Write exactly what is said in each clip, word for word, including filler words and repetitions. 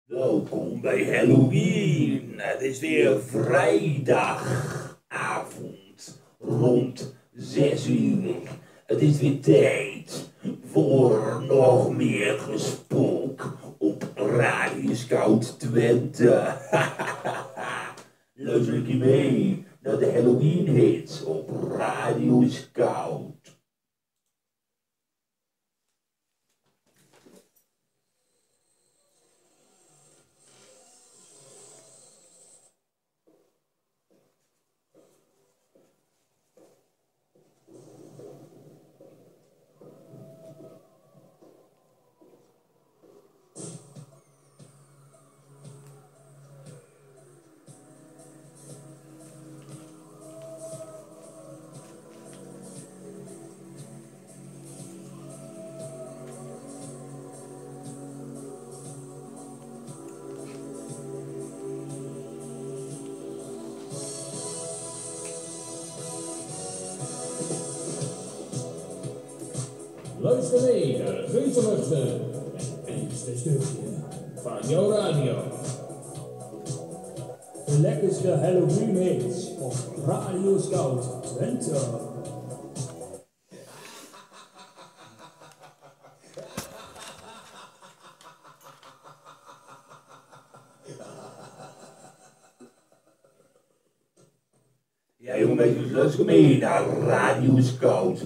Welkom bij Halloween. Het is weer vrijdagavond rond zes uur. Het is weer tijd voor nog meer gespook op Radio Scout Twente. Luister ik je mee naar de Halloween hits op Radio Scout. Luister mee naar het gezelligste en enigste stukje van jouw radio. De lekkerste Halloween hits op Radio Scout Twente. Ja, jongen, meisjes, luister mee naar Radio Scout.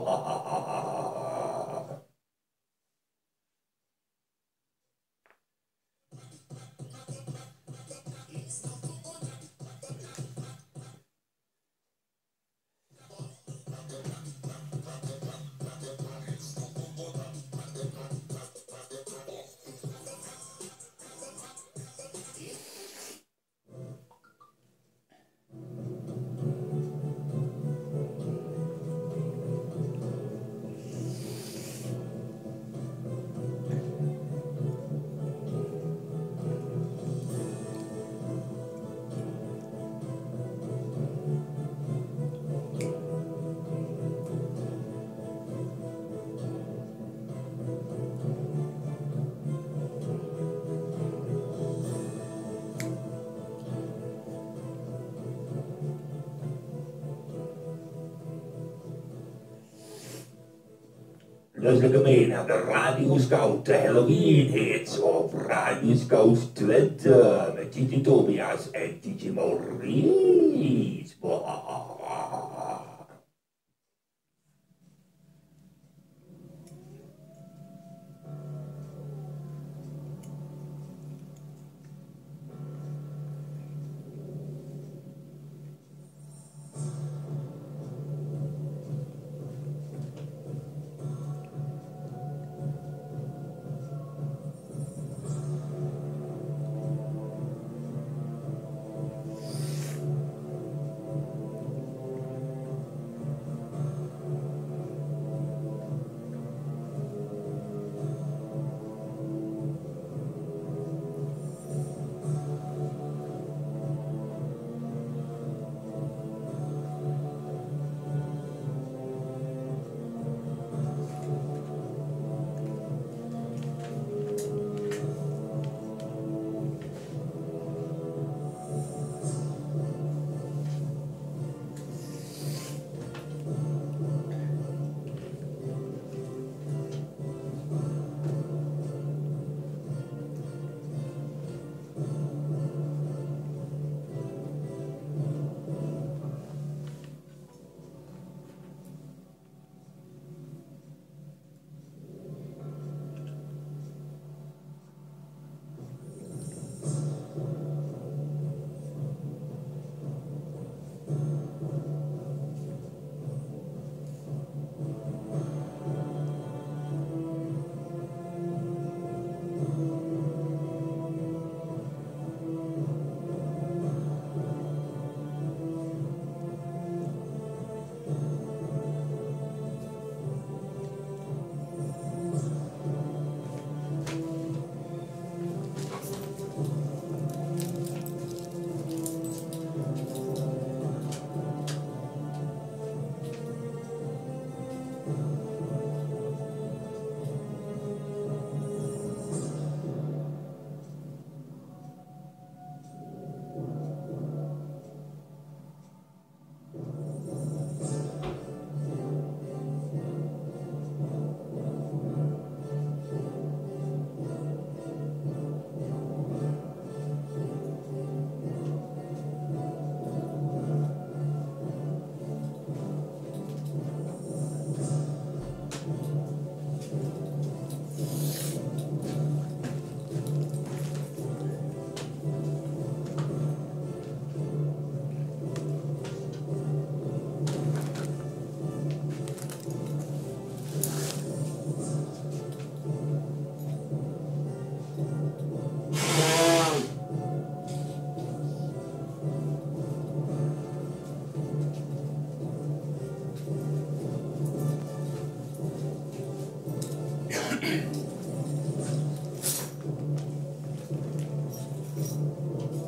Luister mee naar de Radio Scout, de Halloween hits op Radio Scout Twente met Titi Tobias en Titi Maurice.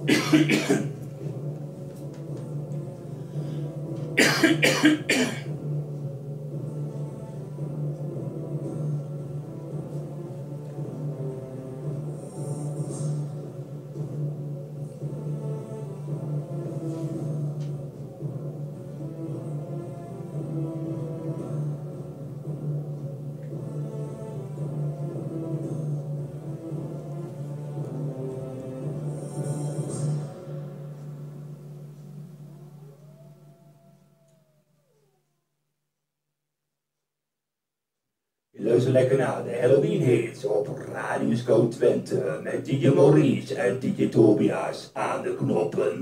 Luister lekker naar de Halloween hits op Radio Scout Twente met D J Maurice en D J Tobias aan de knoppen.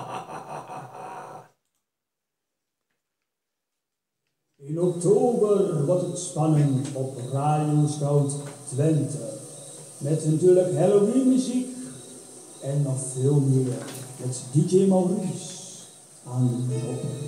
In oktober wordt het spannend op Radio Scout Twente. Met natuurlijk Halloween muziek en nog veel meer met D J Maurice aan de knoppen.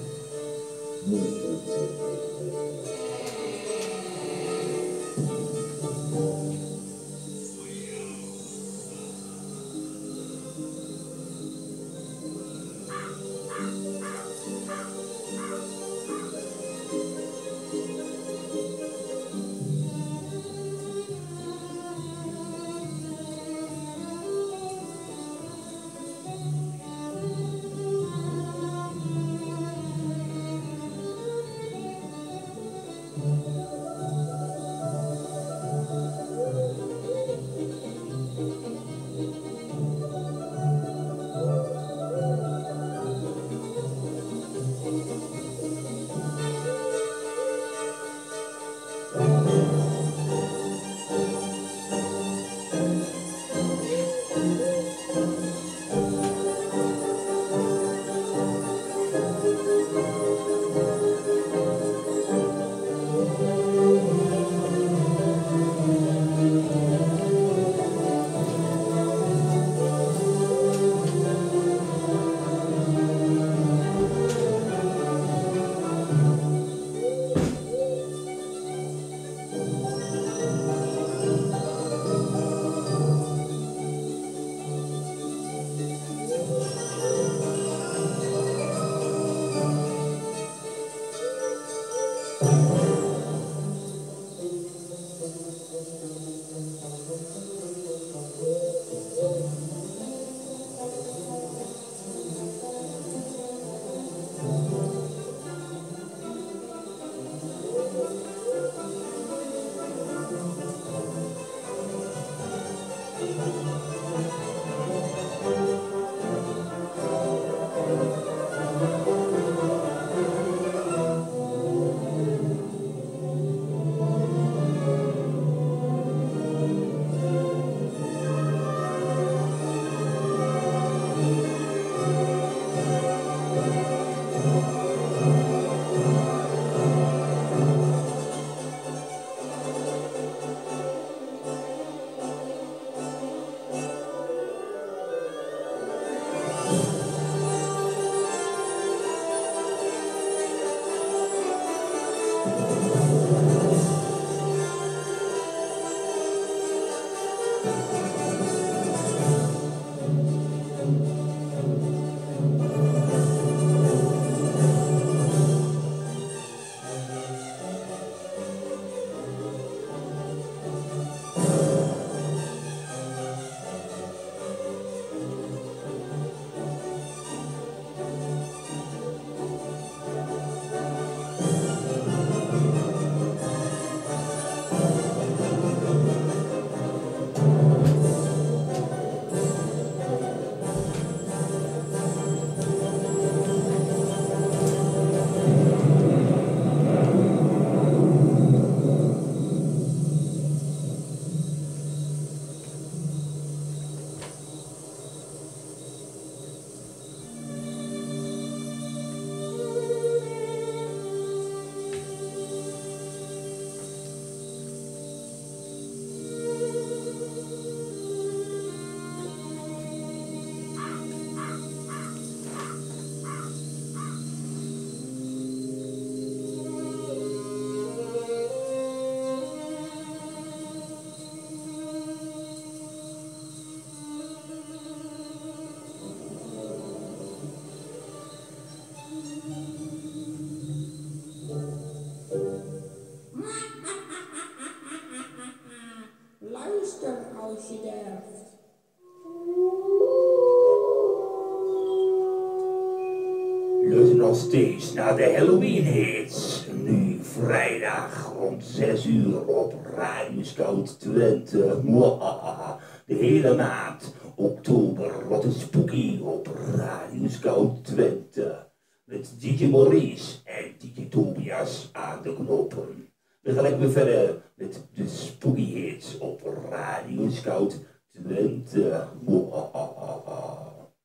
nog steeds naar de Halloween hits. Nu vrijdag rond zes uur op Radio Scout Twente. Mwahaha. De hele maand oktober wordt het spooky op Radio Scout Twente. Met D J Maurice en D J Tobias aan de knoppen. We gaan lekker verder met de spooky hits op Radio Scout Twente. Mwahaha.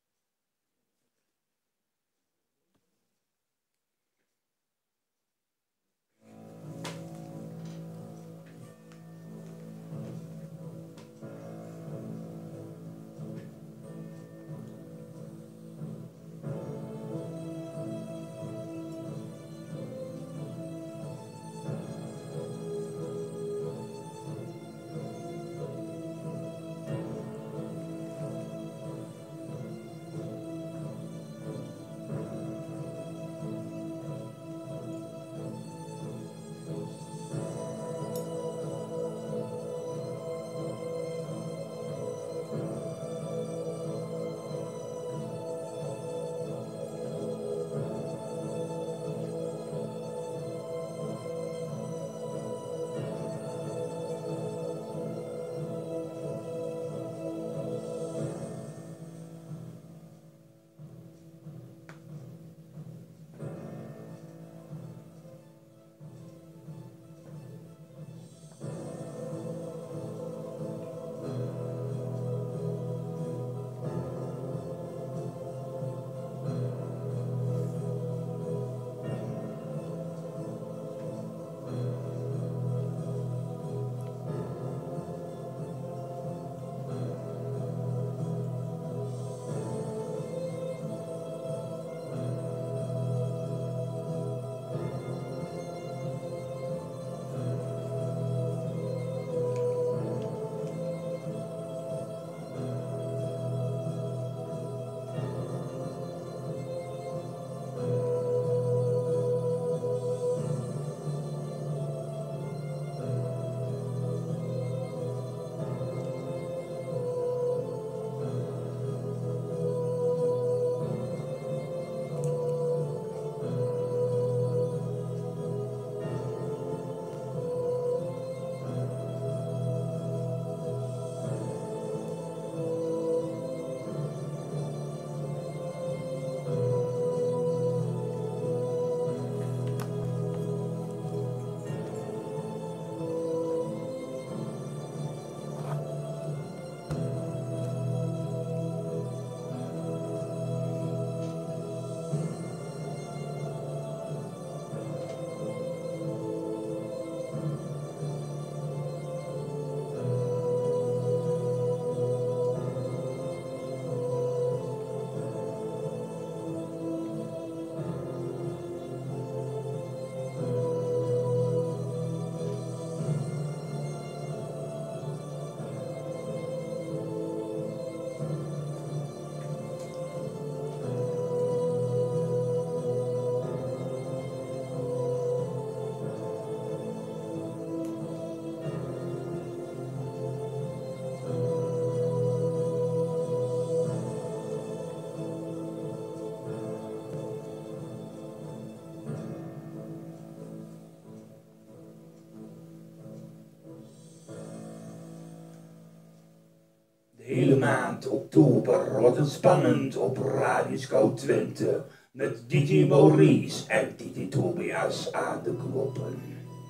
Hele maand oktober wordt het spannend op Radio Scout Twente. Met D J Maurice en D J Tobias aan de knoppen.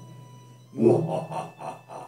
Mwahahaha.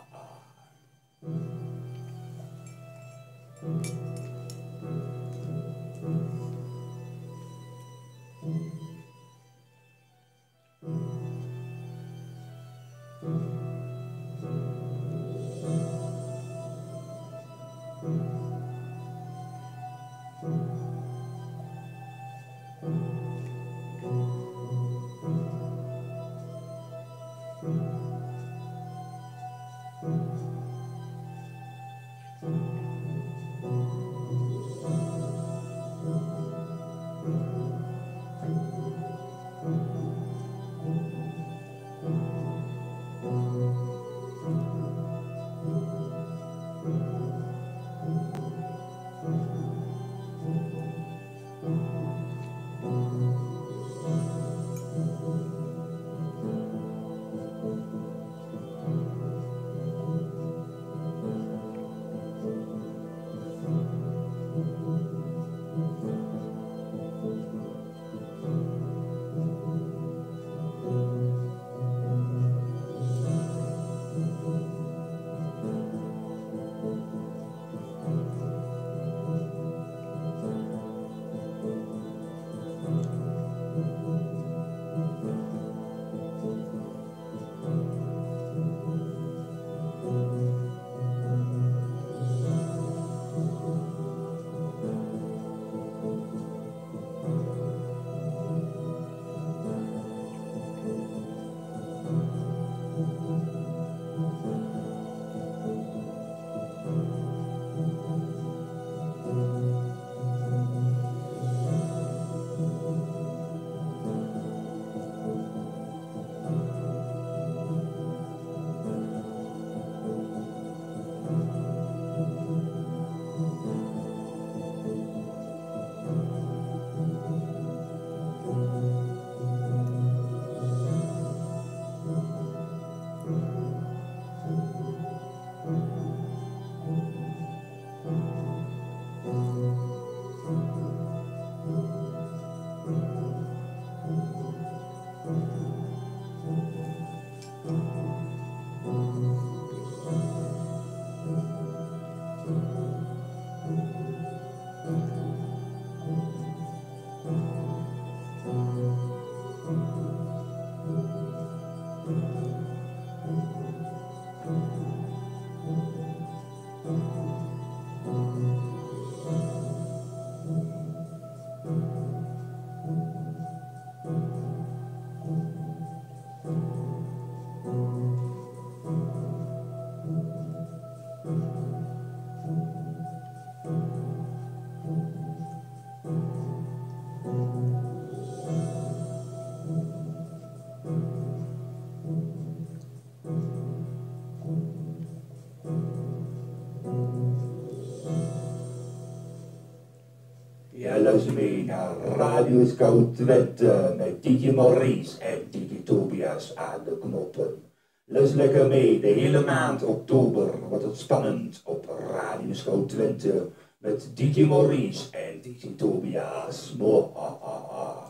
Ja, luister mee naar Radio Scout Twente met Digi Maurice en Digi Tobias aan de knoppen. Luister lekker mee, de hele maand oktober wordt het spannend op Radio Scout Twente met Digi Maurice en Digi Tobias. Mohahaha.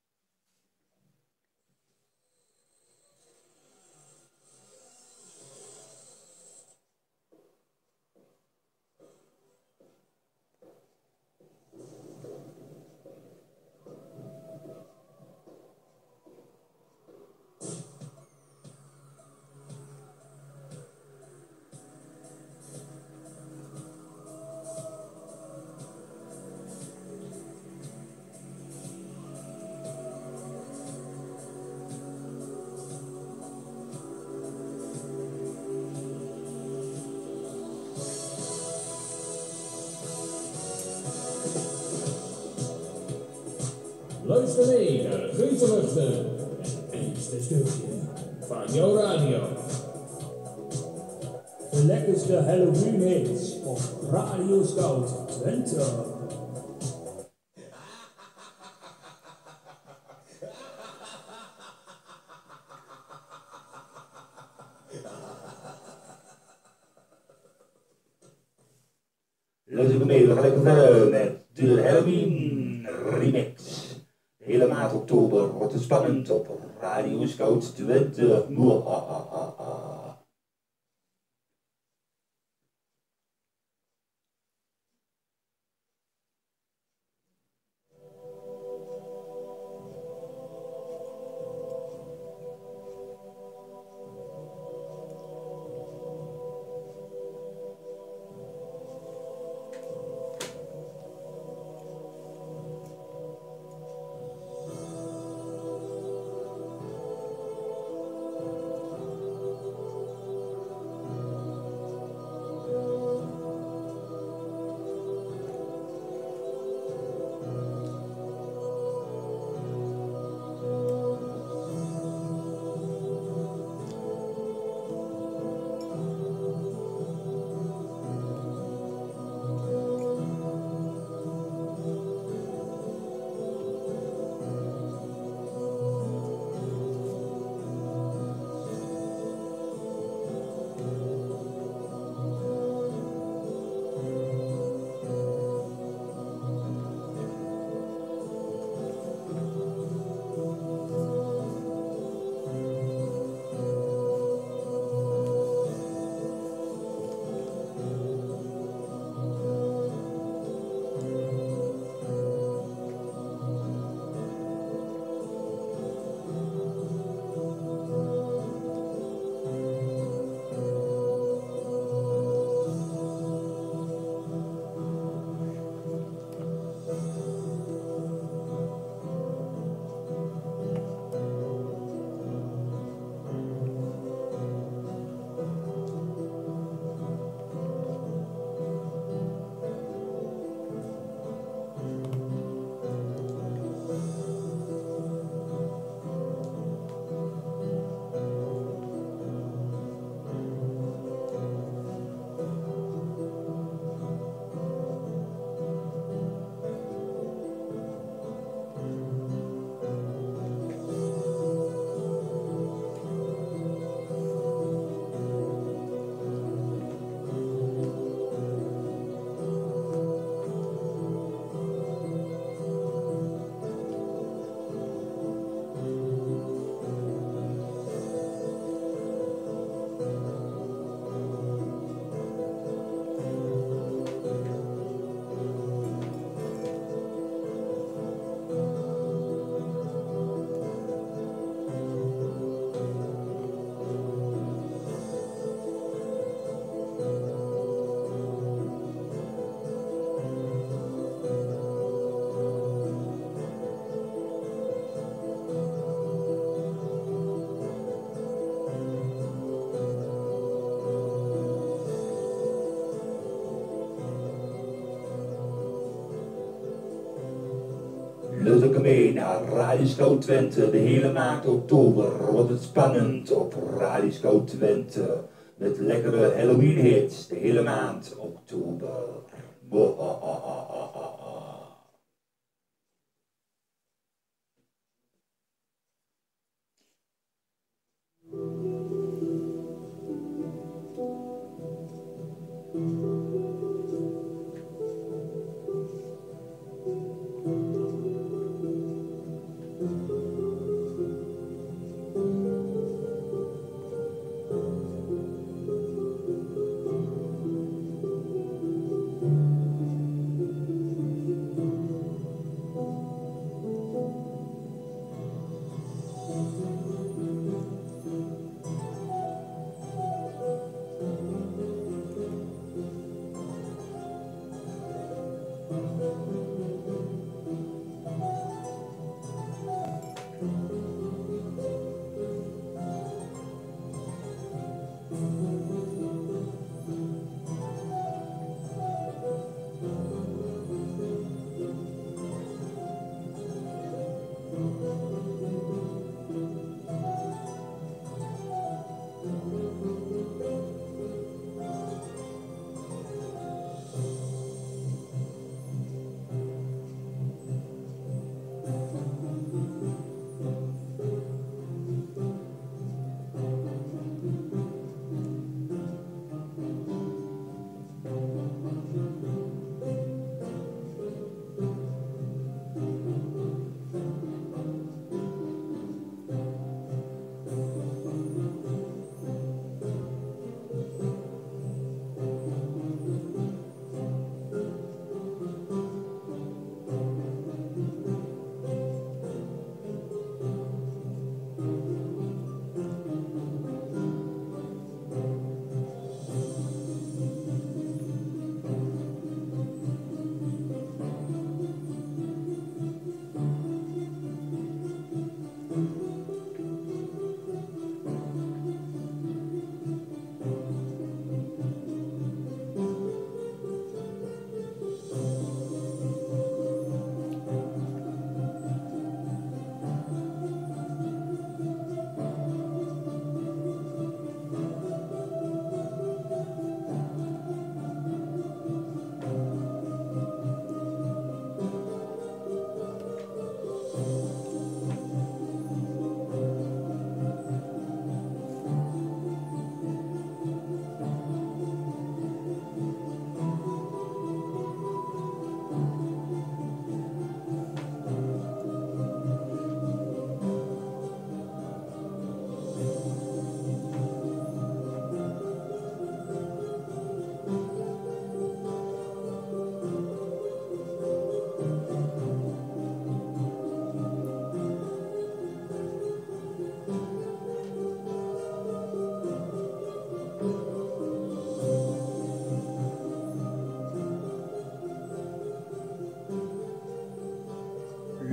Luister mee naar het geuzenluchten, het enigste stukje van jouw radio. De lekkerste Halloween hits op Radio Scout Twente. Luister mee, we gaan lekker verder met de Halloween remix. De hele maand oktober wordt het spannend op Radio Scout Twente. Mohahaha. Luister mee naar Radio Scout Twente. De hele maand oktober wordt het spannend op Radio Scout Twente. Met lekkere Halloween hits. De hele maand oktober. Bohahaha.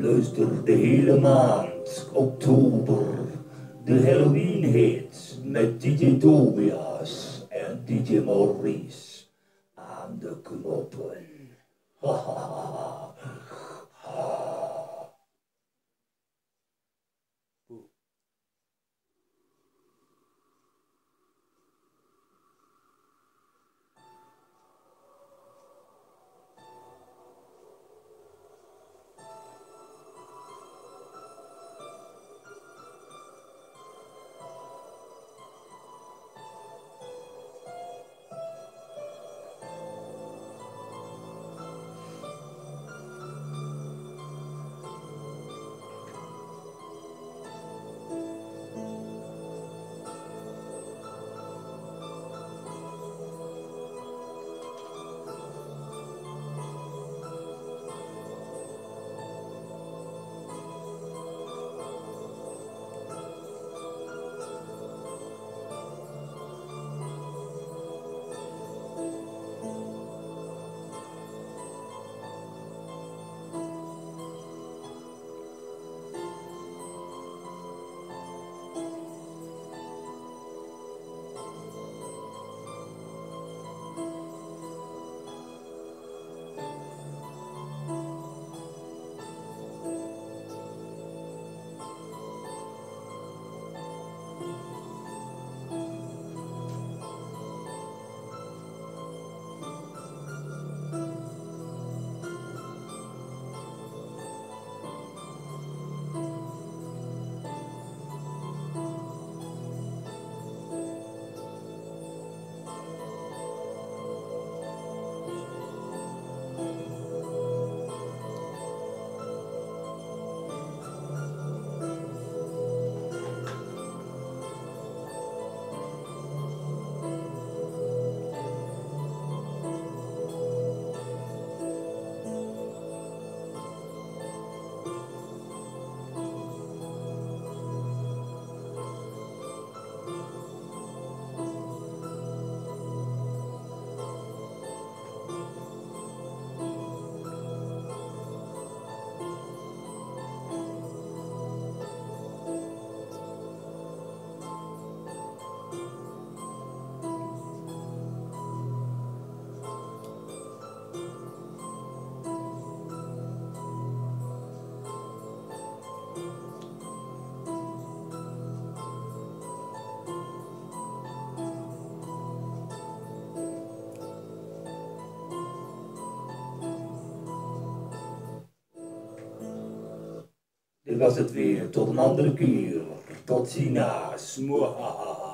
luister de hele maand oktober de Halloween hit met D J Tobias en D J Maurice aan de knoppen. Ha ha ha ha. Dit was het weer. Tot een andere keer. Tot ziens. Mwahaha.